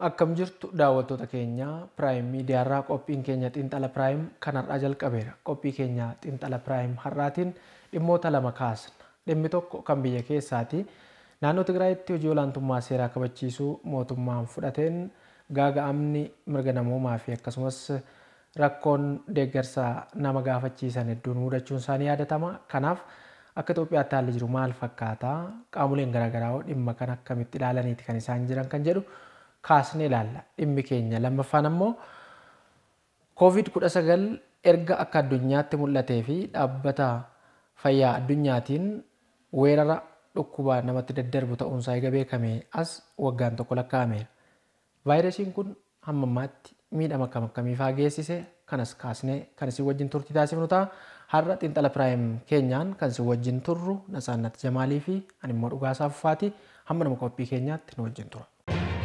Akkam jirtu daawwattoota keenya Prime Media irraa qophiin keenya Xiinxala Prime kanarraa jalqabeera. Qophii keenya Xiinxala Prime har'aatiin dhimmoota lama kaasna. Dhimmi tokko kan biyya keessaati. Naannoo Tigraayitti hojii olaantummaa seeraa kabachiisuu mootummaan fudhateen gaaga'amni mirga namoomaa fi akkasumas rakkoon deeggarsa nama gaafachiisan hedduun mudachuun isaanii yaadatama. Kanaaf akka Itoophiyaatti haalli jiru maal fakkaata? Qaamoleen garaagaraa dhimma kan akkamitti ilaalaniiti kan isaan jiran kan jedhu kaasnee ilaalla. Dhimmi keenya lammaffaan ammoo COVID-19 erga akka addunyaatti mul'atee fi dhaabbata fayyaa addunyaatiin weerara dhukkubaa namatti daddarbu ta'uunsaa eega beekame as waggaan tokko lakkaa'ameera. Vaayirasiin kun hamma ammaatti miidhama akkam akkamii fa'aa geessise kanas kaasnee kan isin wajjin turtii taasifnu ta'a. Har'a Xiinxala Prime keenyaan kan isin wajjin turru Nasaannat Jamaalii fi ani immoo Dhugaasaa Fuffaati. Hamma nama qophii keenyaatti nu wajjin tura.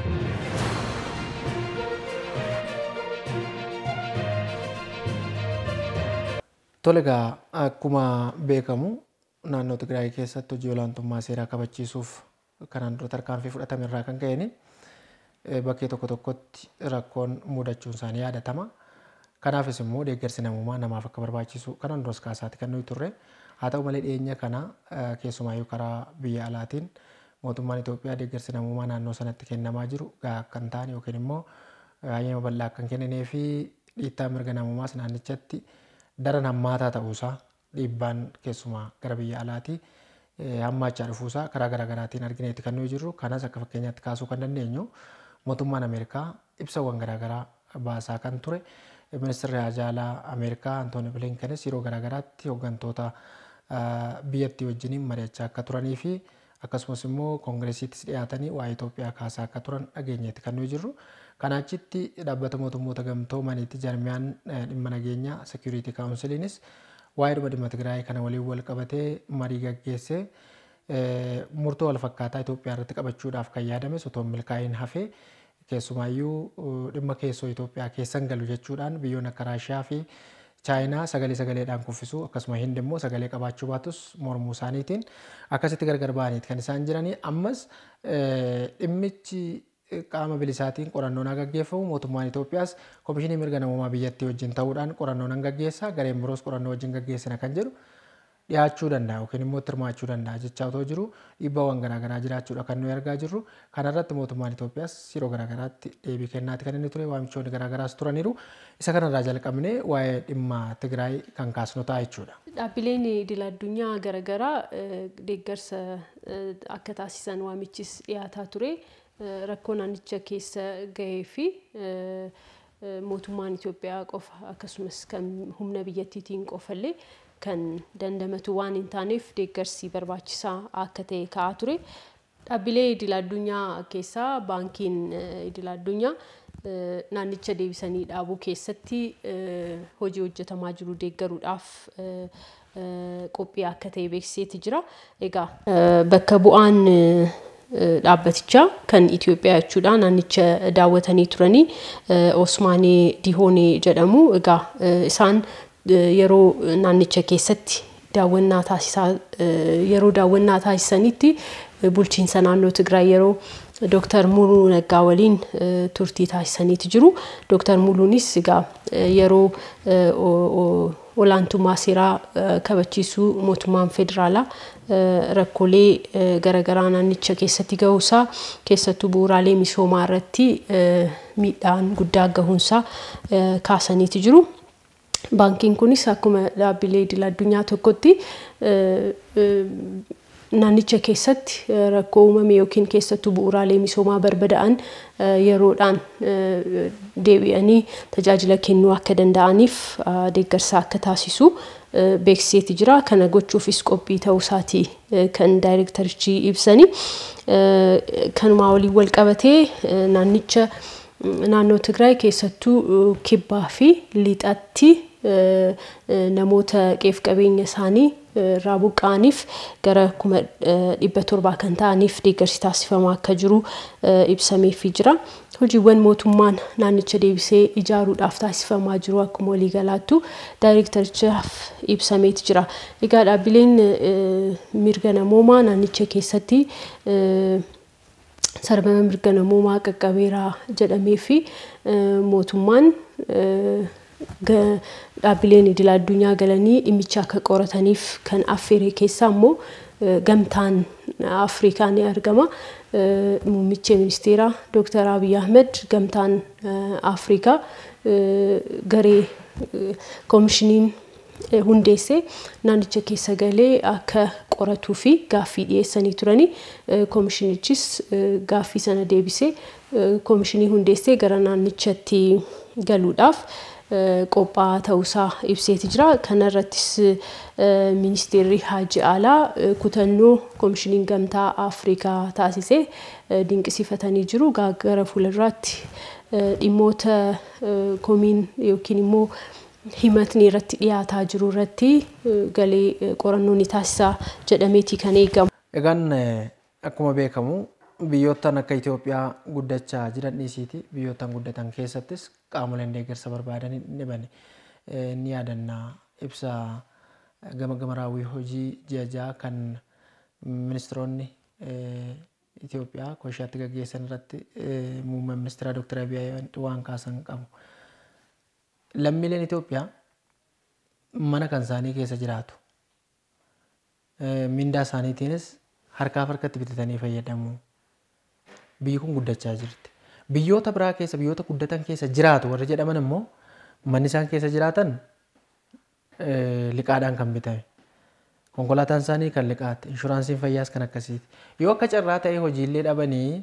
Tolega akkuma beekamu naannoo Tigraay keessatti hojii olaantummaa seeraa kabachiisuuf kanaan dura tarkaanfii fudhatame irraa kan ka'een bakkee tokko tokkotti rakkoon mudachuun isaanii yaadatama. Kanaafis immoo deeggarsi namummaa namaaf akka barbaachisu kanaan duras kaasaatti kan nuyi turre. Haa ta'u malee dhiyeenya kana keessumaayyuu karaa biyya alaatiin mootummaan Itoophiyaa deeggarsi namummaa naannoo sanatti kennamaa jiru gahaa akka hin taane yookiin immoo hayyama bal'aa akka hin kennee fi dhiittaa mirga namummaas naannichatti daran hammaataa ta'uusaa dhiibbaan keessumaa gara biyya alaatii hammaachaa dhufuusaa karaa garaagaraatiin argineeti kan nuyi jirru. Kanas akka fakkeenyaatti kaasuu kan dandeenyu mootummaan Ameerikaa ibsawwan garaagaraa baasaa kan ture. Ministeerri Haajaalaa Ameerikaa Antooni Bilinkenis yeroo garaagaraatti hooggantoota biyyattii wajjiniin mari'achaa akka turanii fi akkasumas immoo koongireesiittis dhiyaatanii waa'ee Itoophiyaa kaasaa akka turan dhageenyeeti kan nuyi jirru. Kanaachitti dhaabbata mootummoota gamtoomaniitti jarmiyaan dhimma nageenyaa Security Counciliinis waa'ee dhimma Tigraay kana waliin wal qabatee marii gaggeessee murtoo wal fakkaataa Itoophiyaa irratti qabachuudhaaf kan yaadame otoo hin milkaa'in hafee keessumaayyuu dhimma keessoo Itoophiyaa keessan galu jechuudhaan biyyoonni akka Raashiyaa fi Chaayinaa sagaleedhaan kuffisuu akkasuma Hindi immoo sagalee qabaachuu baatus mormuu isaaniitiin akkasitti gargar ba'aniiti kan isaan jiranii. Ammas dhimmichi qaama bilisaatiin qorannoon gaggeeffamu mootummaan Itoophiyaas Komishinii Mirga Namoomaa biyyattii wajjin ta'uudhaan qorannoon gaggeessaa gareen biroos qorannoo wajjin gaggeessina kan jedhu dhiyaachuu danda'a yookiin immoo hirmaachuu danda'a jechaa otoo jiru dhiibbaawwan garaagaraa jiraachuudha kan nuyi argaa jirru. Kanarratti mootummaan Itoophiyaas yeroo garaagaraatti deebii kennaati kan inni ture. Waamichoonni garaagaraas turaniiru. Isa kanarraa jalqabnee waa'ee dhimma Tigraay kan kaasnu ta'a jechuudha. Dhaabbileen idil-addunyaa garaagaraa deeggarsa akka taasisan waamichis dhiyaataa ture. Rakkoo naannicha keessa gahee fi mootummaan Itoophiyaa qofa akkasumas kan humna biyyattiitiin qofallee kan dandamatu waan hin taaneef deeggarsi barbaachisaa akka ta'e ka'aa ture. Dhaabbilee idil-addunyaa keessaa baankiin idil-addunyaa naannicha deebisanii dhaabuu keessatti hojii hojjetamaa jiru deeggaruudhaaf qophii akka ta'e beeksiseeti jira. Egaa bakka bu'aan dhaabbatichaa kan Itoophiyaa jechuudha naannicha daawwatanii turanii Osmaanii Dihoonee jedhamu. Egaa isaan yeroo naannicha keessatti daawwannaa taasisanitti bulchiinsa naannoo Tigraay yeroo Dr. Muluu Naggaa waliin turtii taasisaniiti jiru. Dr. Muluunis egaa yeroo olaantummaa seeraa kabachiisuu mootummaan federaalaa rakkoolee garaagaraa naannicha keessatti gahuusaa keessattuu bu'uuraalee misoomaa irratti miidhaan guddaa gahuunsaa kaasaniiti jiru. Baankiin kunis akkuma dhaabbilee idil-addunyaa tokkotti naannicha keessatti rakkoo uumame yookiin keessattuu bu'uuraalee misoomaa barbadaa'an yeroodhaan deebi'anii tajaajila kennuu akka danda'aniif deeggarsa akka taasisu beeksiseeti jira. Kana gochuufis qophii ta'uu isaatii kan daayirektarichi ibsanii. Kanumaa waliin wal qabatee naannoo Tigraay keessattuu kibbaa fi lixatti namoota qeef qabeenya isaanii irraa buqqa'aniif gara 700 kan ta'aniif deeggarsi taasifamaa akka jiru ibsameefii jira. Hojiiwwan mootummaan naannicha deebisee ijaaruudhaaf taasifamaa jiru akkuma waliigalaattu daayirektarichaaf ibsameeti jira. Egaa dhaabbileen mirga namoomaa naannicha keessatti sarbama mirga namoomaa qaqqabeeraa jedhamee fi mootummaan dhaabbileen idil addunyaa galanii dhimmicha akka qorataniif kan affeeree keessaa immoo gamtaan Afrikaa ni argama. Muummichi ministeeraa Dr. Abiy Ahmed gamtaan Afrikaa garee koomishiniin hundeessee naannicha keessa galee akka qoratuu fi gaaffii dhiyeessanii turanii koomishinichis gaaffii sana deebisee koomishinii hundeessee gara naannichatti galuudhaaf qophaa'aa ta'uusaa ibseeti jira. Kana irrattis ministeerri Haaji Alaa kutannoo koomishiniin gamtaa Afrikaa taasisee dinqisiifatanii jiru. Gara fuulduraatti dhimmoota komiin yookiin immoo himatni irratti dhiyaataa jiru irratti galee qorannoo ni taasisaa jedhameeti kan eegamu. Egaan akkuma beekamu biyyoottan akka Itoophiyaa guddachaa jiran dhiisiiti biyyoottan guddatan keessattis qaamoleen deeggarsa barbaadan ni yaadanna ibsa gama raawwii hojii ji'a kan ministeeronni Itoophiyaa Kooshaatti gaggeessan irratti muummee ministeera Dr. Abiy waan kaasan qabu. Lammiileen Itoophiyaa mana kan isaanii keessa jiraatu. Mindaa isaaniitiinis harkaaf harkatti bitatanii fayyadamu. Biyyi kun guddachaa jirti. Biyyoota biraa keessa biyyoota guddatan keessa jiraatu warri jedhaman immoo manni isaan keessa jiraatan liqaadhaan kan bitame. Konkolaataan isaanii kan liqaatti, inshuraansiin fayyaas kan akkasiiti. Yoo akka carraa ta'ee hojiilee dhabanii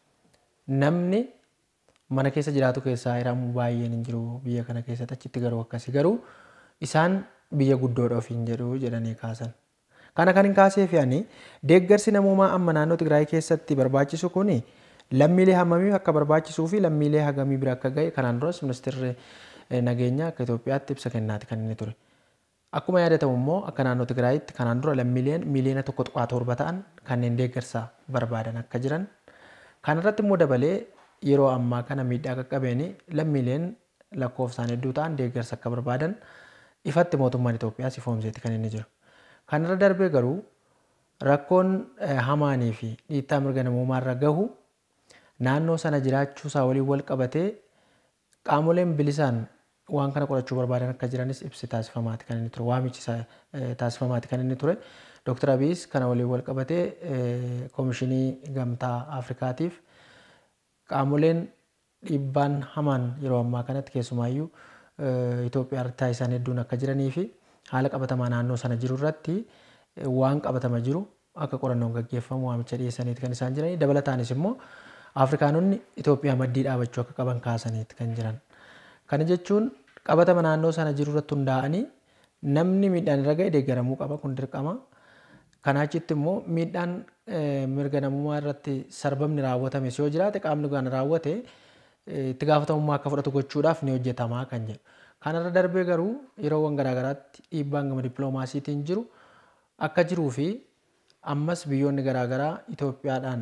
namni mana keessa jiraatu keessaa hiramu baay'een hin jiru biyya kana keessatti achitti garuu akkasii garuu isaan biyya guddoodha ofiin jedhu jedhanii kaasan. Kana kan hin kaasee fi ani deeggarsi namoomaa amma naannoo Tigraay keessatti barbaachisu kuni lammiilee hammamii akka barbaachisuu fi lammiilee hagamii bira akka ga'e kanaan duras ministeerri nageenyaa akka Itoophiyaatti ibsa kennaati kan inni ture. Akkuma yaadatamu immoo akka naannoo Tigraayitti kanaan dura lammiileen miliyoona 1.7 ta'an kanneen deeggarsa barbaadan akka jiran. Kana irratti immoo dabalee yeroo ammaa kana miidhaa qaqqabeen lammiileen lakkoofsaan hedduu ta'an deeggarsa akka barbaadan ifatti mootummaan Itoophiyaa ifoomseeti kan inni jiru. Kan irra darbee garuu rakkoon hamaanii fi dhiittaa mirga namoomaa irra gahu naannoo sana jiraachuu isaa waliin wal qabatee qaamoleen bilisaan waan kana qorachuu barbaadan akka jiranis ibsi taasifamaati kan inni ture. Waamichi taasifamaati kan inni ture. Dr. Abiyis kana waliin wal qabatee koomishinii gamtaa Afrikaatiif qaamoleen dhiibbaan hamaan yeroo ammaa kanatti keessumaayyuu Itoophiyaa irratti taasisan hedduun akka jiranii fi haala qabatamaa naannoo sana jiru irratti waan qabatama jiru akka qorannoon gaggeeffamu waamicha dhiyeessaniiti kan isaan jiranii. Dabalataanis immoo Afrikaanonni Itoophiyaa maddii dhaabachuu akka qaban kaasaniiti kan jiran. Kana jechuun qabatama naannoo sana jiru irratti hundaa'anii namni miidhaan irra ga'e deeggaramuu qaba kun dirqama. Kanaa achitti immoo miidhaan mirga namummaa irratti sarbamni raawwatame yoo jiraate qaamni kana raawwate itti gaafatamummaa akka fudhatu gochuudhaaf ni hojjetamaa kan jedhu. Kanarra darbee garuu yeroowwan garaagaraatti dhiibbaan gama dippiloomaasiitiin jiru akka jiruu fi ammas biyyoonni garaagaraa Itoophiyaadhaan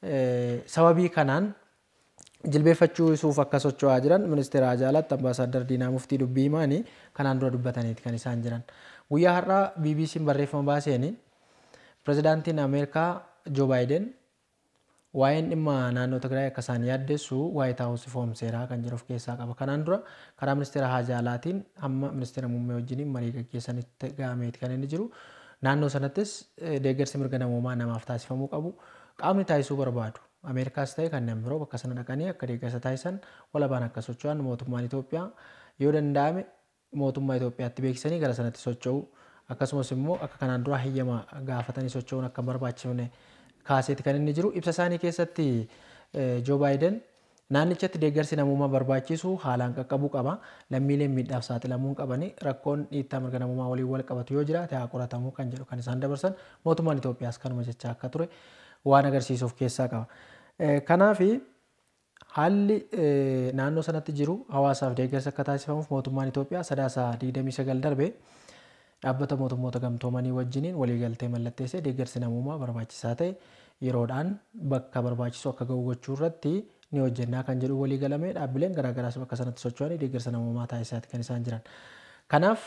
sababii kanaan jilbeeffachuuf akka socho'aa jiran ministeera Hajaalaatti ambaasaadar Diinaa Muftii dubbii himaanii kanaan dura dubbataniiti kan isaan jiran. Guyyaa har'aa BBC'n barreeffama baaseeni pirezidaantiin Ameerikaa Joo Baayiden waa'een dhimma naannoo Tigraay akka isaan yaaddessu White House ifoomseera kan jedhu of keessaa qaba. Kanaan dura karaa ministeera Hajaalaatiin hamma ministeera muummee wajjiniin marii gaggeessanitti ga'ameeti kan inni jiru. Naannoo sanattis deeggarsi mirga namoomaa namaaf taasifamuu qabu. Qaamni taasisuu barbaadu Ameerikaas ta'e kanneen biroo bakka sana dhaqanii akka deeggarsa taasisan walabaan akka socho'an mootummaan Itoophiyaa yoo danda'ame mootummaa Itoophiyaatti beeksisanii gara sanatti socho'u akkasumas immoo akka kanaan dura hayyama gaafatanii socho'uun akka barbaachifne kaaseeti kan inni jiru. Ibsa isaanii keessatti Joo Baayiden naannichatti deeggarsi namummaa barbaachisu haalaan qaqqabuu qaba. Lammiileen miidhaaf saaxilamuu qabani rakkoon dhiittaa mirga namummaa waliin wal qabatu yoo jiraate haa qoratamuu kan jedhu kan isaan dabarsan mootummaan Itoophiyaas kanuma jechaa akka ture waan agarsiisuuf keessaa qaba. Kanaaf haalli naannoo sanatti jiru hawaasaaf deeggarsa akka taasifamuuf mootummaan Itoophiyaa sadaasaa 29 darbe dhaabbata mootummoota gamtoomanii wajjiniin waliigaltee mallatteessee deeggarsi namummaa barbaachisaa ta'e yeroodhaan bakka barbaachisu akka ga'u gochuu irratti ni hojjennaa kan jedhu walii galame dhaabbileen garaagaraas bakka sanatti socho'anii deeggarsa namummaa taasisaati kan isaan jiran. Kanaaf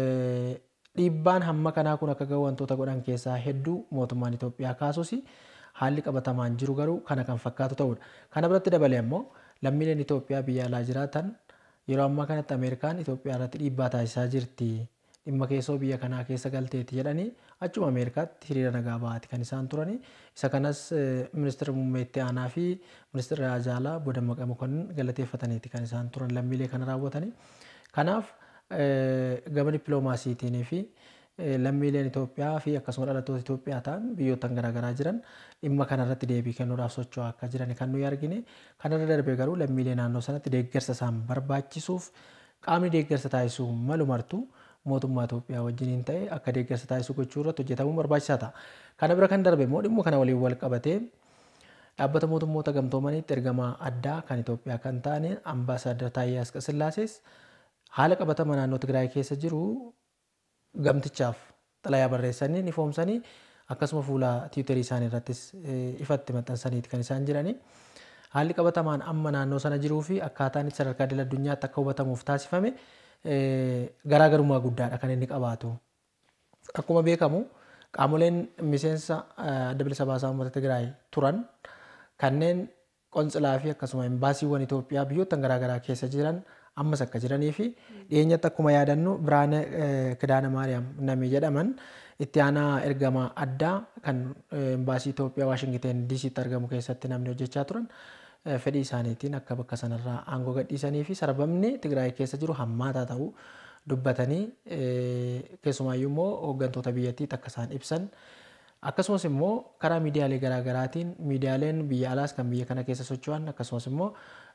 dhiibbaan hamma kanaa kun akka ga'u wantoota godhan keessaa hedduu mootummaan Itoophiyaa kaasusi haalli qabatamaan jiru garuu kana kan fakkaatu ta'udha. Kana biratti dabalee immoo lammiileen Itoophiyaa biyya alaa jiraatan yeroo ammaa kanatti Ameerikaan Itoophiyaa irratti dhiibbaa taasisaa jirti. Dhimma keessoo biyya kanaa keessa galteeti jedhanii achuma Ameerikaatti hiriira nagaa ba'aati kan isaan turani. Isa kanas ministeera muummee itti aanaa fi ministeera Haajaalaa Bodammaqaa Mokonnin galateeffataniiti kan isaan turan lammiilee kana raawwatanii. Kanaaf gama dippiloomaasiitiin fi lammiileen Itoophiyaa fi akkasuma dhalattoota Itoophiyaa ta'an biyyoottan garaagaraa jiran dhimma kanarratti deebii kennuudhaaf socho'aa akka jiran kan nuyi argine. Kanarra darbee garuu lammiilee naannoo sanatti deeggarsa isaan barbaachisuuf qaamni deeggarsa taasisuu malu martuu mootummaa Itoophiyaa wajjiniin ta'e akka deeggarsa taasisuu gochuu irratti hojjetamuun barbaachisaa ta'a. Kana bira kan darbe immoo dhimma kana waliin wal qabatee dhaabbata mootummoota gamtoomaniitti ergamaa addaa kan Itoophiyaa kan ta'an Ambaasaadar Taayyee Asqasillaasees haala qabatama naannoo Tigraay keessa jiru gamtichaaf xalayaa barreessanii ni foomsanii akkasuma fuula tiwiitarii isaanii irrattis ifatti maxxansaniiti kan isaan jiranii. Haalli qabatamaan amma naannoo sana jiruu fi akkaataan itti sadarkaa idil addunyaatti akka hubatamuuf taasifame garaagarummaa guddaadha kan inni qabaatu. Akkuma beekamu qaamoleen miseensa adda bilisa baasaa uummata Tigraay turan kanneen qonsilaa fi akkasuma imbaasiiwwan Itoophiyaa biyyoottan garaagaraa keessa jiran ammas akka jiranii fi dhiyeenyatti akkuma yaadannu Biraane Kidaana Maariyaam namni jedhaman itti aanaa ergamaa addaa kan imbaasii Itoophiyaa Waashingten DC'tti argamu keessatti namni hojjechaa turan fedhii isaaniitiin akka bakka sanarraa aangoo gadhiisanii fi sarbamni Tigraay keessa jiru hammaataa ta'uu dubbatanii keessumaayyuu immoo hooggantoota biyyattiitti akka isaan ibsan. Akkasumas immoo karaa miidiyaalee garaagaraatiin miidiyaaleen biyya alaas kan biyya kana keessa socho'an akkasumas immoo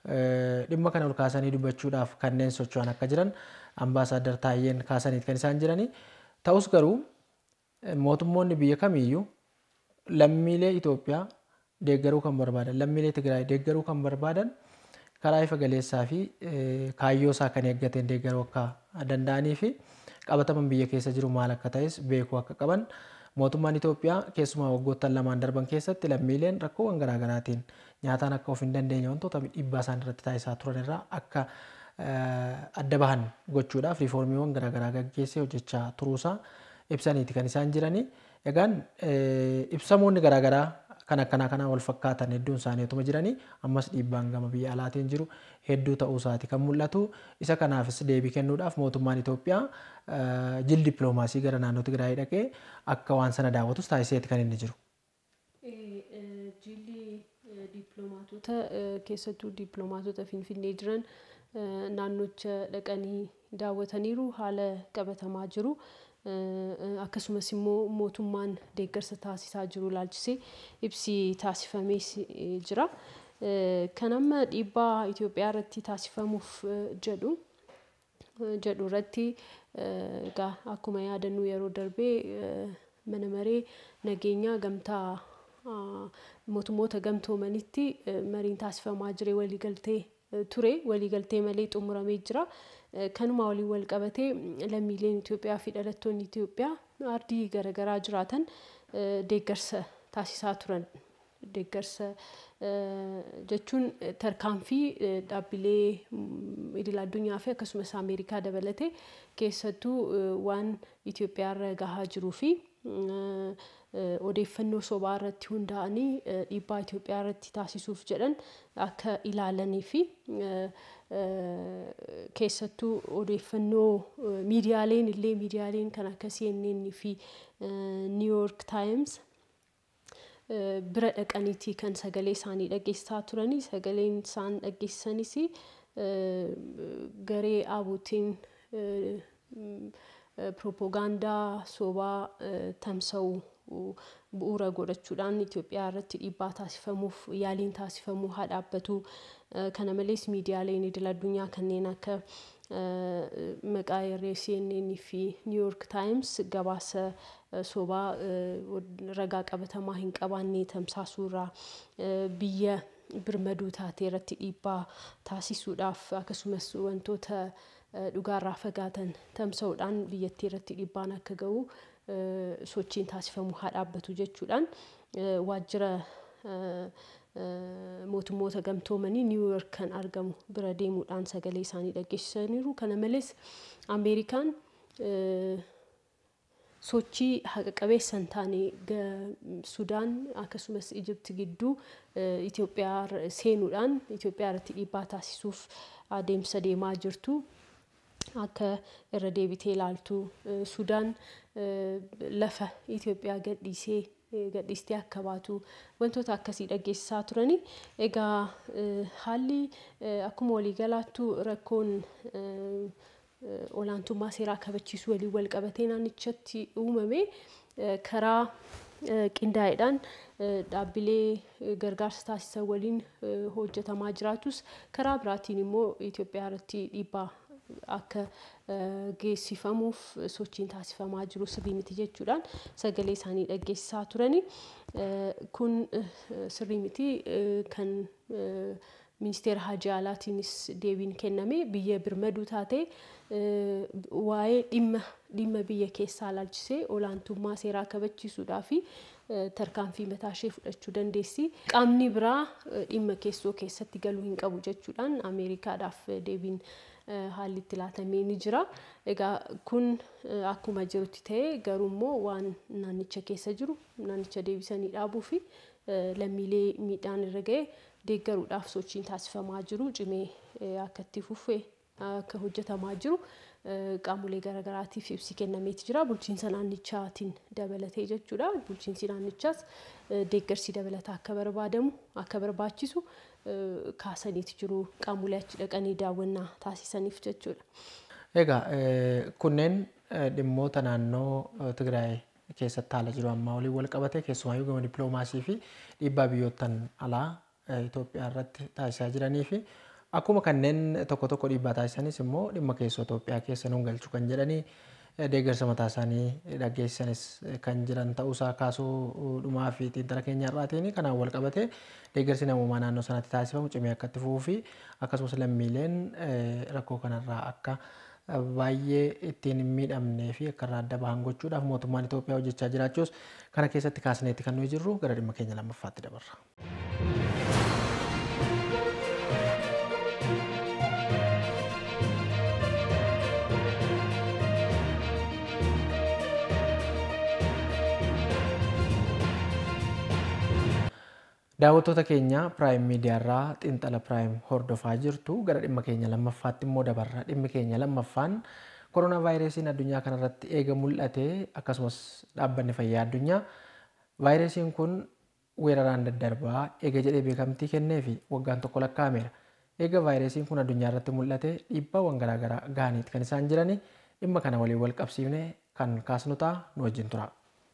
dhimma kana ol kaasanii dubbachuudhaaf kanneen socho'an akka jiran Ambaasaadar Taayyeen kaasaniiti kan isaan jiranii. Ta'us garuu mootummoonni biyya kamiiyyuu lammiilee Itoophiyaa deeggaruu kan barbaadan lammiilee Tigraay deeggaruu kan barbaadan karaa ifa galeessaa fi kaayyoo isaa kan eeggateen deeggaruu akka danda'anii fi qabataman biyya keessa jiru maal akka ta'es beekuu akka qaban mootummaan Itoophiyaa keessumaa waggoottan lamaan darban keessatti lammiileen rakkoowwan garaagaraatiin nyaataan akka of hin dandeenye wantoota dhiibbaa isaan irratti taasisaa turan irraa akka adda bahan gochuudhaaf riiformiiwwan garaagaraa gaggeessee hojjechaa turuusaa ibsaniiti kan isaan jiranii. Egaan ibsamoonni garaagaraa kan akkanaa kanaa wal fakkaatan hedduun isaanii otuma jiranii ammas dhiibbaan gama biyya alaatiin jiru hedduu ta'uu isaati kan mul'atu. Isa kanaafis deebii kennuudhaaf mootummaan Itoophiyaa jil dippiloomaasii gara naannoo Tigraay dhaqee akka waan sana daawwatus taasiseeti kan inni jiru. Jilli dippiloomaatota keessattuu dippiloomaatota Finfinnee jiran naannocha dhaqanii daawwataniiru haala qabatamaa jiru. Akkasumas immoo mootummaan deeggarsa taasisaa jiru ilaalchisee ibsi taasifamee jira. Kan amma dhiibbaa Itoophiyaa irratti taasifamuuf jedhu irratti akkuma yaadannu yeroo darbee mana maree nageenyaa gamtaa mootummoota gamtoomanitti mariin taasifamaa jire waliigaltee ture waliigaltee malee xumuramee jira. Kanuma waliin wal qabatee lammiileen Itoophiyaa fi dhalattoonni Itoophiyaa ardii garaagaraa jiraatan deeggarsa taasisaa turan. Deeggarsa jechuun tarkaanfii dhaabbilee idil addunyaa fi akkasumas Ameerikaa dabalatee keessattuu waan Itoophiyaa irra gahaa jiruu fi odeeffannoo sobaa irratti hundaa'anii dhiibbaa Itoophiyaa irratti taasisuuf jedhan akka ilaalanii fi keessattuu odeeffannoo miidiyaaleen kan akka CNN fi New York Times bira dhaqaniiti kan sagalee isaanii dhageessaa turanii sagaleen isaan dhageessanis garee Dhaabuutiin propagaandaa sobaa tamsa'u bu'uura godhachuudhaan Itoophiyaa irratti dhiibbaa taasifamuuf yaaliin taasifamuu haa dhaabbatu. Kana malees miidiyaaleen idil addunyaa kanneen akka maqaa yeroo CNN fi New York Times gabaasa sobaa ragaa qabatamaa hin qabaanne tamsaasuurraa biyya birmaduu taatee irratti dhiibbaa taasisuudhaaf akkasumas wantoota dhugaarraa fagaatan tamsa'uudhaan biyyattii irratti dhiibbaan akka ga'u sochiin taasifamuu haa dhaabbatu jechuudhaan waajjira mootummoota gamtoomanii New York kan argamu bira deemuudhaan sagalee isaanii dhageessisaniiru. Kana malees Ameerikaan sochii haqa qabeessa hin taane Sudaan akkasumas Ijipti gidduu Itoophiyaa seenuudhaan Itoophiyaa irratti dhiibbaa taasisuuf adeemsa deemaa jirtu. Akka irra deebitee ilaaltu Sudaan lafa Itoophiyaa gadhiistee akka baatu wantoota akkasii dhageessisaa turani. Egaa haalli akkuma waliigalaattu rakkoon olaantummaa seeraa kabachiisuu waliin wal qabatee naannichatti uumame karaa qindaa'eedhaan dhaabbilee gargaarsa taasisan waliin hojjetamaa jiraatus karaa biraatiin immoo Itoophiyaa irratti dhiibbaa akka geessifamuuf sochiin taasifamaa jiru sirrii miti jechuudhaan sagalee isaanii dhageessisaa turani. Kun sirrii miti kan ministeera Hajji Alaatiinis deebiin kenname biyya birmaduu taate waa'ee dhimma biyya keessaa ilaalchisee olaantummaa seeraa kabachiisuudhaa fi tarkaanfii mataa ishee fudhachuu dandeessi. Qaamni biraa dhimma keessoo keessatti galuu hin qabu jechuudhaan Ameerikaadhaaf deebiin haalli itti laatamee ni jira. Egaa kun akkuma jirutti ta'ee garuu immoo waan naannicha keessa jiru naannicha deebisanii dhaabuu fi lammiilee miidhaan irra ga'e deeggaruudhaaf sochiin taasifamaa jiru cimee akka itti fufee akka hojjetamaa jiru qaamolee garaagaraatiif ibsi kennameeti jira. Bulchiinsa naannichaatiin dabalatee jechuudha. Bulchiinsi naannichaas deeggarsi dabalataa akka barbaadamu akka barbaachisu kaasaniiti jiru qaamolee achi dhaqanii daawwannaa taasisaniif jechuudha. Egaa kunneen dhimmoota naannoo Tigraay keessatti haala jiru ammaa waliin wal qabatee keessumaayyuu gama dippiloomaasii fi dhiibbaa biyyootan alaa Itoophiyaa irratti taasisaa jiranii fi akkuma kanneen tokko tokko dhiibbaa taasisanis immoo dhimma keessoo Itoophiyaa keessa nuun galchu kan jedhanii deeggarsa mataa isaanii dhageessisanis kan jiran ta'uusaa kaasuu dhumaa fi xiinxala keenya irraatiin kanaan wal qabatee deeggarsi namoomaa naannoo sanatti taasifamu cimee akka itti fufuu fi akkasumas lammiileen rakkoo kanarraa akka baay'ee ittiin hin miidhamnee fi akka irraa adda bahan gochuudhaaf mootummaan Itoophiyaa hojjechaa jiraachuus kana keessatti kaasneetti kan nuyi jirru gara dhimma keenya lammaffaatti dabarra. Daawwattoota keenya Prime Media irraa xiinxala Prime hordofaa jirtu gara dhimma keenya lammaffaatti immoo dabarra. Dhimmi keenya lammaffaan koronaa vaayirasiin addunyaa kanarratti eega mul'ate akkasumas dhaabbanni fayyaa addunyaa vaayirasiin kun weeraraan daddarbaa eega jedhee beekamtii kennee fi waggaan tokko lakkaa'ameera. Eega vaayirasiin kun addunyaa irratti mul'ate dhiibbaawwan garaagaraa gahaniiti kan isaan jirani. Dhimma kana waliin wal qabsiifne kan kaasnu ta'a nu wajjin tura.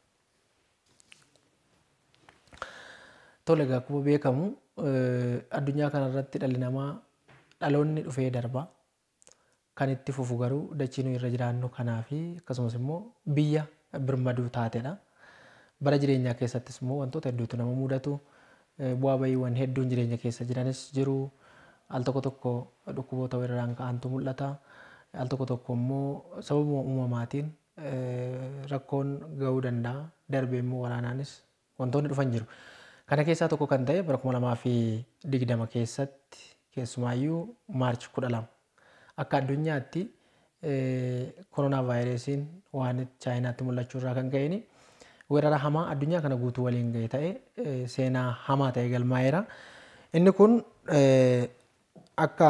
Tole akkuma beekamu addunyaa kanarratti dhalli namaa dhaloonni dhufee darba kan itti fufu garuu dachii nuyi irra jiraannu kanaa fi akkasumas immoo biyya birmaduu taatedha. Bara jireenyaa keessattis immoo wantoota hedduutu nama mudatu bu'aa bahiiwwan hedduun jireenya keessa jiranis jiru. Al tokko tokko dhukkuboota weeraraan ka'antu mul'ata. Al tokko tokko immoo sababa uumamaatiin rakkoon gahuu danda'a. Darbee immoo waraanaanis wantoonni dhufan jiru. Kana keessaa tokko kan ta'e bara 2020 keessatti keessumaayyuu Maarch 12 akka addunyaatti koronaa vaayirasiin waan Chaayinaatti mul'achuu irraa kan ka'een weerara hamaa addunyaa kana guutuu waliin ga'e ta'e seenaa hamaa ta'e galmaa'eera. Inni kun akka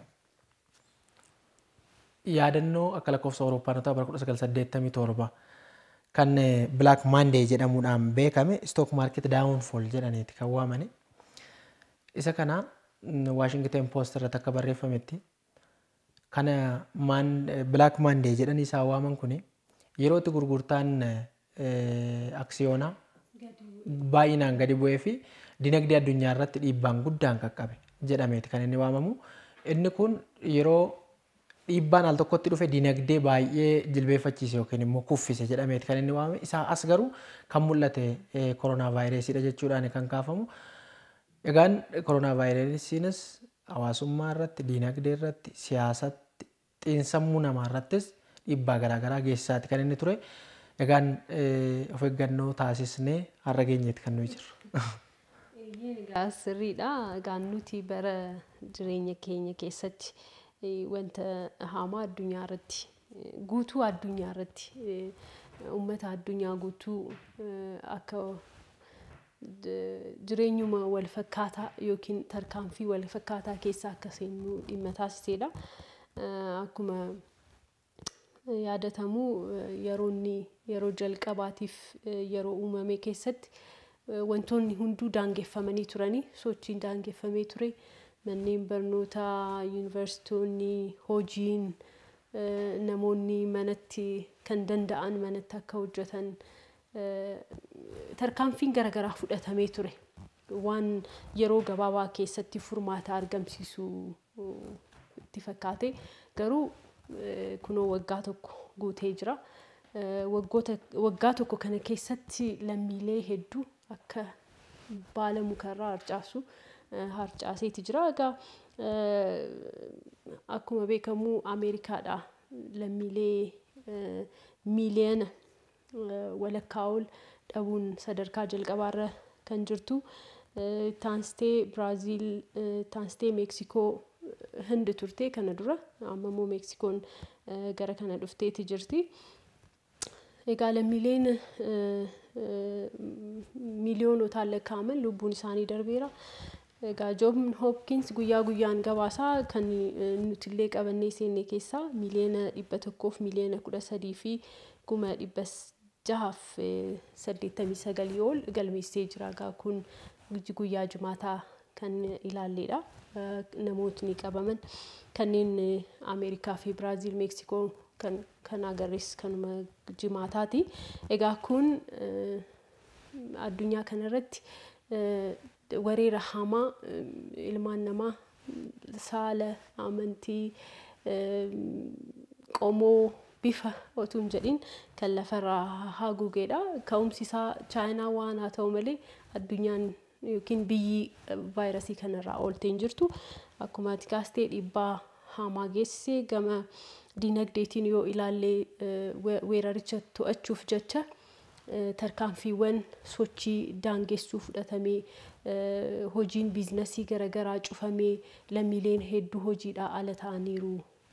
yaadannoo akka lakkoofsa Awurooppaanotaa bara 1987 kan Black Monday jedhamuudhaan beekame stock market downfall jedhaniiti kan waamani. Isa kana Washington Post irratti akka barreeffametti kana Black Monday jedhanii isaa waaman kuni yeroo itti gurgurtaan aksiyoonaa baay'inaan gadi bu'ee fi dinagdee addunyaa irratti dhiibbaan guddaan qaqqabe jedhameeti kan inni waamamu. Inni kun yeroo dhiibbaan al tokkotti dhufe dinagdee baay'ee jilbeeffachiise yookiin immoo kuffise jedhameeti kan inni waamame. Isaa as garuu kan mul'ate koronaa vaayirasiidha jechuudhaan kan kaafamu. Egaan koronaa vaayirasiinis hawaasummaa irratti, dinagdee irratti, siyaasatti, xiinsammuu namaa irrattis dhiibbaa garaagaraa geessisaati kan inni ture. Egaan of eeggannoo taasisnee har'a geenyeeti kan nuyi jirru. Egaa sirriidha. Egaan nuti bara jireenya keenya keessatti wanta hamaa addunyaa irratti guutuu addunyaa irratti uummata addunyaa guutuu akka jireenyuma wal fakkaataa yookiin tarkaanfii wal fakkaataa keessa akka seenu dhimma taasisedha. Akkuma yaadatamu yeroo jalqabaatiif yeroo uumame keessatti wantoonni hunduu daangeffamanii turanii sochiin daangeffamee ture. Manneen barnootaa, yuunivarsiitonni, hojiin namoonni manatti kan danda'an manatti akka hojjetan tarkaanfiin garaagaraa fudhatamee ture. Waan yeroo gabaabaa keessatti furmaata argamsiisu itti fakkaate garuu kunoo waggaa tokko guutee jira. Waggaa tokko kana keessatti lammiilee hedduu akka baala mukarraa harcaaseeti jira. Egaa akkuma beekamu Ameerikaadha lammiilee miiliyoona walakkaa ol dhabuun sadarkaa jalqabaarra kan jirtu. Taansitee Biraaziil, taansitee Meeksikoo, Hindi turte kana dura amma immoo Meeksikoon gara kana dhufteeti jirti. Egaa lammiileen miiliyoonotaan lakkaa'aman lubbuun isaanii darbeera. Egaa John Hopkins guyyaa guyyaan gabaasaa kan nuti illee qabannee seenne keessaa miiliyoona 100 fi miiliyoona 13 fi 689 ol galmeessee jira. Egaa kun guyyaa jumaataa kan ilaalledha. Namootni qabaman kanneen Ameerikaa fi Biraaziil, Meeksikoo kan agarres kanuma jimaataati. Egaa kun addunyaa kanarratti weerara hamaa ilmaan namaa saala, amantii, qomoo, bifa otoo hin jedhin kan lafarraa haguugedha. Ka'umsi isaa Chaayinaa waan haa ta'u malee addunyaan yookiin biyyi vaayirasii kanarraa ooltee hin jirtu. Akkuma ati kaastee dhiibbaa hamaa geessisee gama dinagdeetiin yoo ilaallee weeraricha to'achuuf jecha tarkaanfiiwwan sochii daangessuu fudhatamee hojiin biizinasii garaagaraa cufamee lammiileen hedduu hojiidhaa ala ta'aniiru.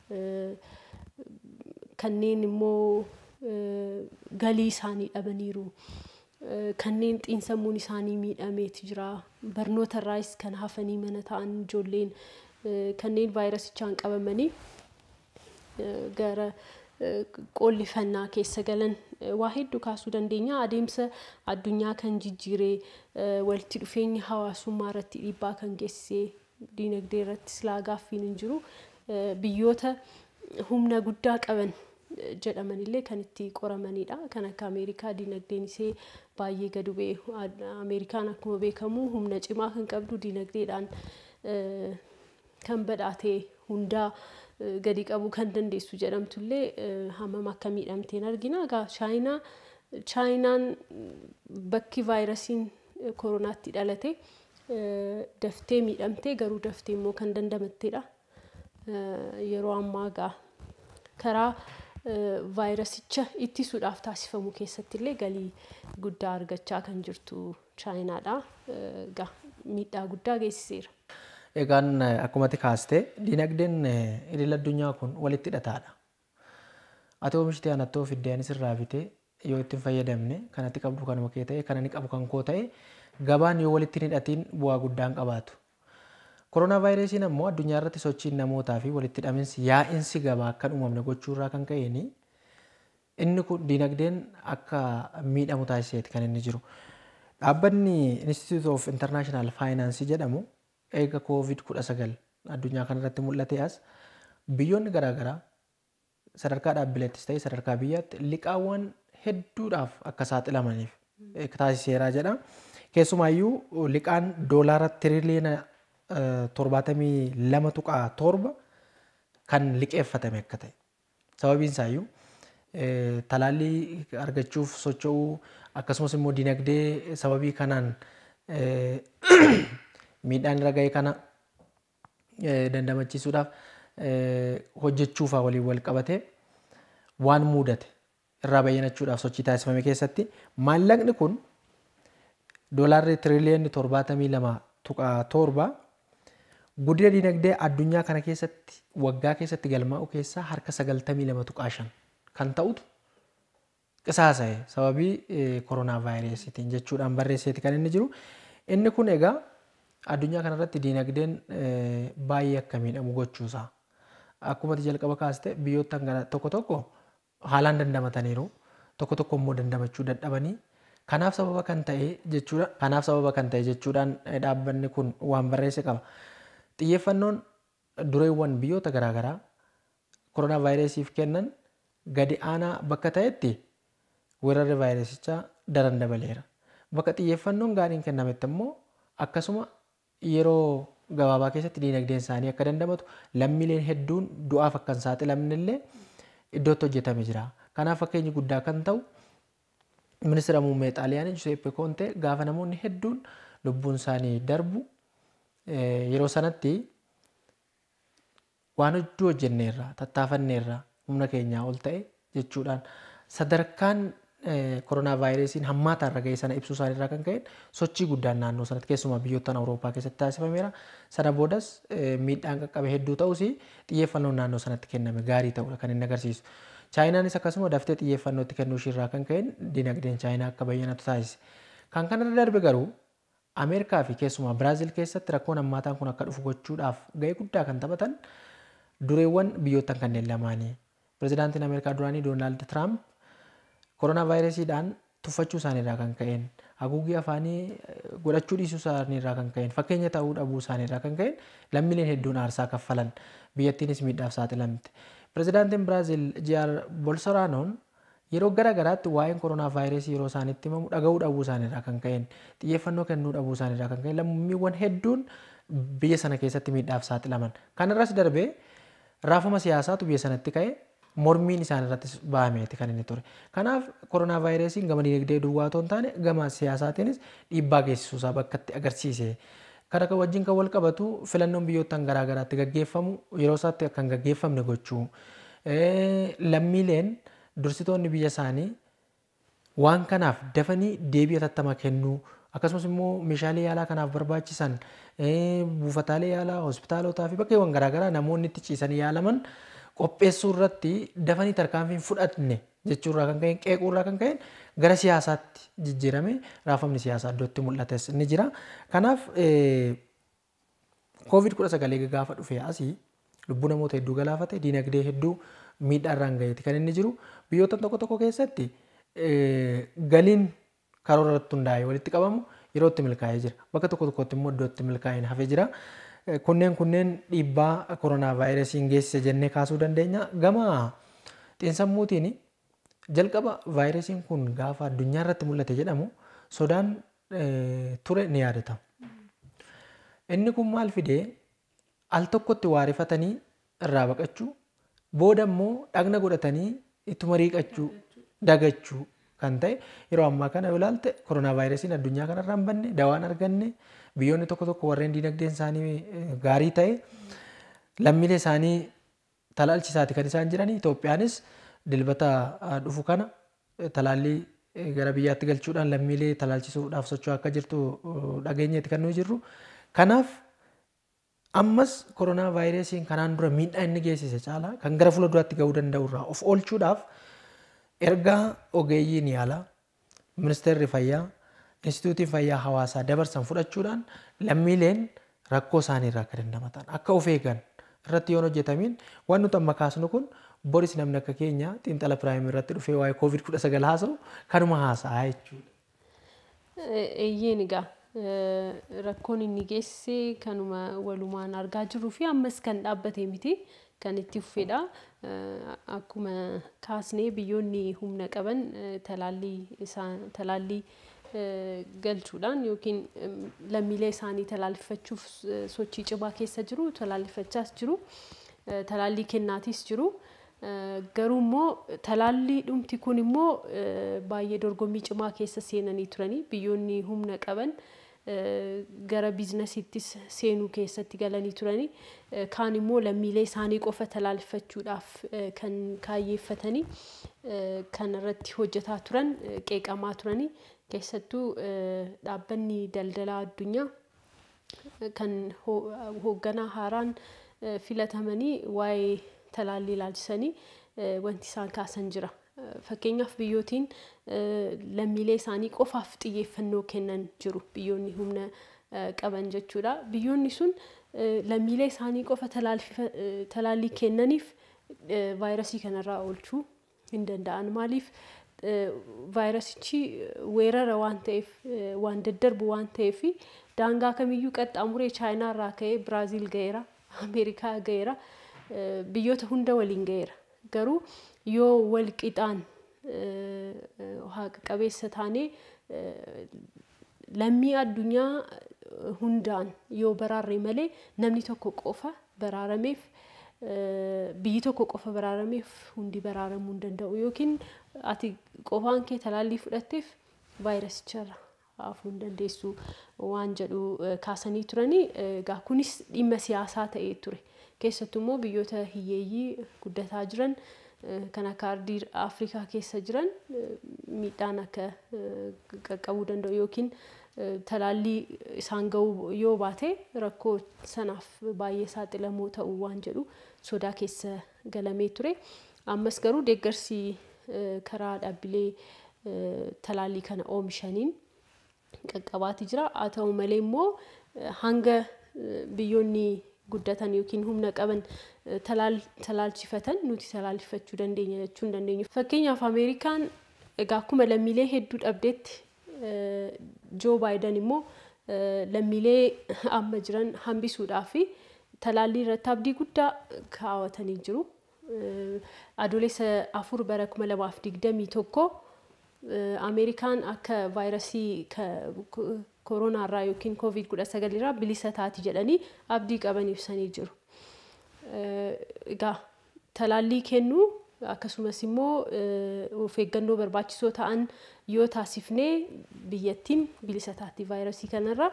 Kanneen immoo galii isaanii dhabaniiru. Kanneen xiinsammuun isaanii miidhameeti jira. Barnoota irraas kan hafanii mana ta'an ijoolleen kanneen vaayirasichaan qabamanii gara qollifannaa keessa galan waa hedduu kaasuu dandeenya. Adeemsa addunyaa kan jijjiiree walitti dhufeenya hawaasummaa irratti dhiibbaa kan geessisee dinagdee irratti silaa gaaffiin hin jiru. Biyyoota humna guddaa qaban jedhamanillee kan itti qoramanidha. Kan akka Ameerikaa dinagdeen isee baay'ee gadi bu'ee. Ameerikaan akkuma beekamu humna cimaa kan qabdu dinagdeedhaan kan badhaatee hundaa gadi qabu kan dandeessu jedhamtullee hammam akka miidhamteen argina. Egaa Chaayinaan bakki vaayirasiin koronaatti dhalate daftee miidhamtee garuu daftee immoo kan dandamattedha. Yeroo ammaa egaa karaa vaayirasicha ittisuudhaaf taasifamu keessatti illee galii guddaa argachaa kan jirtu Chaayinaadha. Egaa miidhaa guddaa geessiseera. Egaan akkuma ati kaastee dinagdeen idil addunyaa kun walitti hidhataadha. Ati oomishitee anattoo fiddeenis irraa bitee yoo ittiin fayyadamne kanatti qabdu kanuma kee ta'e kan inni qabu kan koo ta'e gabaan yoo walitti hidhatiin bu'aa guddaan qabaatu. Koronaa vaayirasiin ammoo addunyaa irratti sochiin namootaa fi walitti hidhaminsi yaa'insi gabaa akka uumamne gochuurraa kan ka'een inni kun dinagdeen akka miidhamu taasiseeti kan inni jiru. Dhaabbanni Institute of International Finance jedhamu eega COVID-19 addunyaa kanarratti mul'ate as biyyoonni garaagaraa sadarkaa dhaabbileettis ta'e sadarkaa biyyaatti liqaawwan hedduudhaaf akka saaxilamaniif taasiseera jedha. Keessumaayyuu liqaan doolaara tiriliyoona 72.7 kan liqeeffatame akka ta'e. Sababiin isaayyuu talaallii argachuuf socho'uu akkasumas immoo dinagdee sababii kanaan miidhaan irra ga'e kana dandamachiisuudhaaf hojjechuufaa waliin wal qabatee waan mudate irraa bayyanachuudhaaf sochii taasifame keessatti maallaqni kun doolaarri tiriliyoonni 72.7 guddina dinagdee addunyaa kana keessatti waggaa keessatti galmaa'u keessaa harka 92.5 kan ta'utu qisaasa'e sababii koronaa vaayirasiitiin jechuudhaan barreesseeti kan inni jiru. Inni kun egaa addunyaa kanarratti diinagdeen baay'ee akka miidhamu gochuusaa. Akkuma jalqaba kaaste biyyoota tokko tokko haalaan dandamataniiru. Tokko tokko immoo dandamachuu dadhabanii. Kanaaf sababa kan ta'e jechuudhaan dhaabbanni kun waan barreesse qaba. Xiyyeeffannoon dureewwan biyyoota garaagaraa koronaa vaayirasiif kennan gadi aanaa bakka ta'etti weerarri vaayirasichaa daran dabaleera. Bakka xiyyeeffannoon gaariin kennametti immoo akkasuma yeroo gabaabaa keessatti diinagdeen isaanii akka dandamatu lammiileen hedduun du'aaf akka hin saaxilamne illee iddootti hojjetame jira. Kanaaf fakkeenyi guddaa kan ta'u ministeera muummee Xaaliyaanii Giuseppe Conte gaafa namoonni hedduun lubbuun isaanii darbu yeroo sanatti waan hedduu hojjenneerra tattaafanneerra humna keenyaa ol ta'e jechuudhaan sadarkaan koronaa vaayirasiin hammaataa irra ga'e sana ibsuu isaaniirraa kan ka'e sochii guddaan naannoo sanatti keessumaa biyyoota Awurooppaa keessatti taasifameera. Sana boodas miidhaan qaqqabe hedduu ta'us xiyyeeffannoon naannoo sanatti kenname gaarii ta'uudha kan inni agarsiisu. Chaayinaanis akkasuma daftee xiyyeeffannootti kennuu ishiirraa kan ka'e dinagdeen Chaayinaa akka bayyanatu taasise. Kan kanarra darbe garuu Ameerikaa fi keessumaa Biraazil keessatti rakkoon hammaataan kun akka dhufu gochuudhaaf ga'ee guddaa kan taphatan dureewwan biyyoota kanneen lamaanii. Pirezidaantiin Ameerikaa duraanii Doonaald Tiraamp koronaa vaayirasiidhaan tuffachuu isaaniirraa kan ka'een haguuggii afaanii godhachuu dhiisuu isaaniirraa kan ka'een fakkeenya ta'uu dhabuu isaaniirraa kan ka'een lammiileen hedduun aarsaa kaffalan biyyattiinis miidhaaf saaxilamte. Pirezidaantiin Biraazil Jair Bolsonaroon yeroo garaagaraatti waa'een koronaa vaayirasii yeroo isaanitti himamu dhaga'uu dhabuu isaaniirraa kan ka'een xiyyeeffannoo kennuu dhabuu isaaniirraa kan ka'een lammiiwwan hedduun biyya sana keessatti miidhaaf saaxilaman. Kanarras darbee raafama siyaasaatu biyya sanatti ka'e mormiin isaan irratti ba'ameeti kan inni ture. Kanaaf koronaa vaayirasiin gama dinagdee duwwaa otoo hin taane gama siyaasaatiinis dhiibbaa geessisuu isaa bakkatti agarsiise. Kana kan wajjin kan wal qabatu filannoon biyyoottan garaagaraatti gaggeeffamu yeroo isaatti akka hin gaggeeffamne gochuu. Lammiileen dursitoonni biyya isaanii waan kanaaf dafanii deebii atattamaa kennuu akkasumas immoo meeshaalee yaalaa kanaaf barbaachisan buufataalee yaalaa hospitaalotaa fi bakkeewwan garaagaraa namoonni itti ciisanii yaalaman qopheessuu irratti dafanii tarkaanfiin fudhatne jechuurraa kan ka'een qeequurraa kan ka'een gara siyaasaatti jijjiirame raafamni siyaasaa iddootti mul'ates ni jira. Kanaaf COVID-19 gaafa dhufee asii lubbuu namoota hedduu galaafate dinagdee hedduu miidhaarraan ga'eeti kan inni jiru. Biyyoota tokko tokko keessatti galiin karoora irratti hundaa'ee walitti qabamu yeroo itti milkaa'ee jira. Bakka tokko tokkotti immoo iddoo itti milkaa'een hafee jira. Kunneen dhiibbaa koronaa vaayirasiin geessise jennee kaasuu dandeenya. Gama xiinsammuutiin jalqaba vaayirasiin kun gaafa addunyaa irratti mul'ate jedhamu sodaan ture ni yaadatama. Inni kun maal fidee al tokkotti waarifatanii irraa baqachuu booda immoo dhagna godhatanii ittuma riiqachuu dagachuu kan ta'e yeroo ammaa kana yoo ilaalte koronaa vaayirasiin addunyaa kanarraa hin banne dawaan arganne biyyoonni tokko tokko warreen dinagdeen isaanii gaarii ta'e lammiilee isaanii talaalchisaati kan isaan jiranii. Itoophiyaanis dilbata dhufu kana talaallii gara biyyaatti galchuudhaan lammiilee talaalchisuudhaaf socho'aa akka jirtu dhageenyeeti kan nuyi jirru. Kanaaf ammas koronaa vaayirasiin kanaan dura miidhaa inni geessise caalaa kan gara fuulduraatti ga'uu danda'u irraa of oolchuudhaaf ergaa ogeeyyiin yaalaa ministeerri fayyaa instituutiin fayyaa hawaasaa dabarsan fudhachuudhaan lammiileen rakkoo isaanii irraa akka dandamatan akka of eegan irratti yoo hojjetamiin waan nuti amma kaasnu kun boris namni akka keenya xiinxala piraayimii irratti dhufee waa'ee COVID-19 haasa'u kanuma haasa'aa jechuudha. Eeyyeen egaa rakkoon inni geessise kanuma walumaan argaa jirruu fi ammas kan dhaabbate miti kan itti fufedha. Akkuma kaasnee biyyoonni humna qaban talaallii galchuudhaan yookiin lammiilee isaanii talaallifachuuf sochii cimaa keessa jiru, talaallifachaas jiru, talaallii kennaatis jiru. Garuu immoo talaallii dhumti kun immoo baay'ee dorgommii cimaa keessa seenanii turanii biyyoonni humna qaban gara biizinasiittis seenuu keessatti galanii turanii kaan immoo lammiilee isaanii qofa talaallifachuudhaaf kan kaayyeeffatanii kan irratti hojjetaa turan qeeqamaa turanii keessattuu dhaabbanni daldalaa addunyaa kan hoogganaa haaraan filatamanii waa'ee talaallii ilaalchisanii wanti isaan kaasan jira. Fakkeenyaaf biyyootiin lammiilee isaanii qofaaf xiyyeeffannoo kennan jiru. Biyyoonni humna qaban jechuudha. Biyyoonni sun lammiilee isaanii qofa talaallii kennaniif vaayirasii kanarraa oolchuu hin danda'an. Maaliif vaayirasichi weerara waan ta'eef waan daddarbu waan ta'eef daangaa kamiyyuu qaxxaamuree Chaayinaa irraa ka'ee Biraaziil ga'eera, Ameerikaa ga'eera, biyyoota hunda waliin ga'eera. Garuu yoo wal qixaan haqa qabeessa taanee lammii addunyaa hundaan yoo baraarre malee namni tokko qofa baraarameef biyyi tokko qofa baraarameef hundi baraaramuu hin danda'u. Yookiin ati qofaan kee talaallii fudhatteef vaayirasicharra hafuu hin dandeessu waan jedhu kaasanii turanii. Egaa kunis dhimma siyaasaa ta'ee ture. Keessattuu immoo biyyoota hiyyeeyyii guddataa jiran kan akka ardii Afrikaa keessa jiran miidhaan akka qaqqabuu danda'u yookiin talaallii isaan ga'uu yoo baate rakkoo sanaaf baay'ee saaxilamoo ta'uu waan jedhu sodaa keessa galamee ture. Ammas garuu deeggarsi karaa dhaabbilee talaallii kana oomishaniin qaqqabaati jira. Haa ta'u malee immoo hanga biyyoonni guddatan yookiin humna qaban talaalchifatan nuti talaalchifachuu dandeenya jechuu hin dandeenyu. Fakkeenyaaf Ameerikaan egaa akkuma lammiilee hedduu dhabdeetti Joo Baayiden immoo lammiilee amma jiran hambisuudhaaf talaallii irratti abdii guddaa kaawwatanii jiru. Adoolessa 4 bara 2021 Ameerikaan akka vaayirasii koronaa irraa yookiin COVID-19 irraa bilisa taati jedhanii abdii qaban ibsanii jiru. Egaa talaallii kennuu akkasumas immoo of eeggannoo barbaachisoo ta'an yoo taasifnee biyyattiin bilisa taati vaayirasii kanarraa.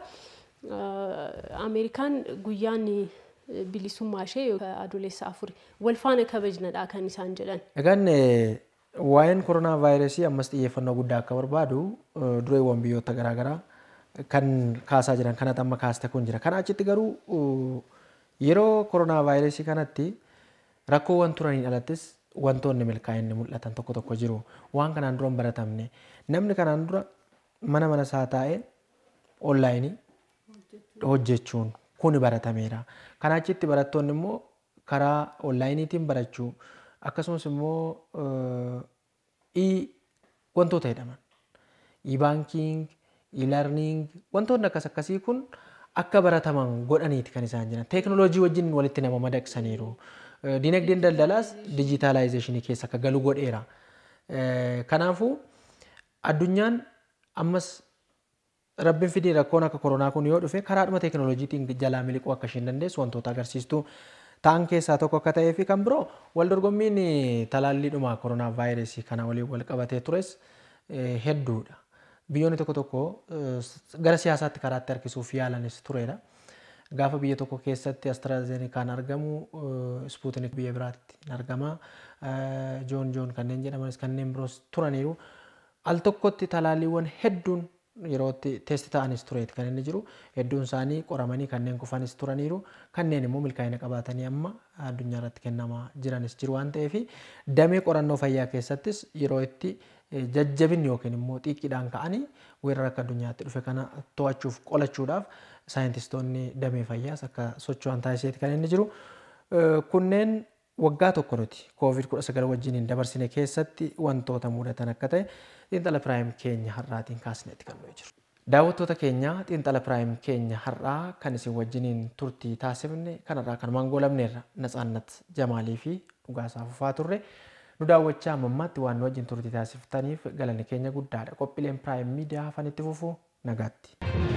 Ameerikaan guyyaan bilisummaa ishee adoolessa 4 wal faana kabajnadha kan isaan jedhan. Egaan waa'een koronaa vaayirasii ammas xiyyeeffannoo guddaa akka barbaadu dureewwan biyyoota garaagaraa kan kaasaa jiran kanatti amma kaaste kun jira. Kana achitti garuu yeroo koronaa vaayirasii kanatti rakkoowwan turaniin alattis wantoonni milkaa'inni mul'atan tokko tokko jiru. Waan kanaan dura hin baratamne namni kanaan dura mana isaa taa'ee onlaayinii hojjechuun kun baratameera. Kana achitti barattoonni immoo karaa onlaayiniitiin barachuu akkasumas immoo wantoota jedhaman e-banking, e-learning wantoonni akkasii kun akka barataman godhaniiti kan isaan jiran. Teekinooloojii wajjin walitti nama madaqsaniiru. Dinagdeen daldalaas dijitaalaayizeeshinii keessa akka galu godheera. Kanaafuu addunyaan ammas rabbiin fidii rakkoon akka koronaa kun yoo dhufe karaadhuma teekinooloojiitiin jalaa miliquu akka isheen dandeessu wantoota agarsiistuu ta'an keessaa tokko akka ta'ee fi kan biroo wal dorgommiin talaalliidhuma koronaa vaayirasii kana waliin wal qabatee tures hedduudha. Biyyoonni tokko tokko gara siyaasaatti karaatti harkisuuf yaalanis tureera. Gaafa biyya tokko keessatti AstraZenecaan argamu, Sputnik biyya biraatti argama, Joon kanneen jedhamanis kanneen biroos turaniiru. Al tokkotti talaalliiwwan hedduun yerootti teesti ta'anis tureeti kan inni jiru. Hedduun isaanii qoramanii kanneen kufanis turaniiru. Kanneen immoo milkaa'ina qabaatanii amma addunyaa irratti kennamaa jiranis jiru waan ta'eef damee qorannoo fayyaa keessattis yeroo itti jajjabinni yookiin immoo xiqqidhaan ka'anii weerara akka addunyaatti dhufe kana to'achuuf qolachuudhaaf saayintistoonni damee fayyaas akka socho'an taasiseeti kan inni jiru. Kunneen waggaa tokko nuti COVID-19 wajjin dabarsine keessatti wantoota mudatan akka ta'e xiinxala piraayim keenya har'aatiin kaasneetti kan nuyi jiru. Daawwattoota keenya xiinxala piraayim keenya har'aa kan isin wajjiniin turtii taasifne kanarraa kan goolabneerra Natsaannat Jamaalii fi Dhugaasaa Fufaa turre. Nu daawwachaa ammaatti waan wajjin turtii taasiftaniif galanni keenya guddaadha. Qophiileen piraayim miidiyaa hafan itti fufuu nagaatti.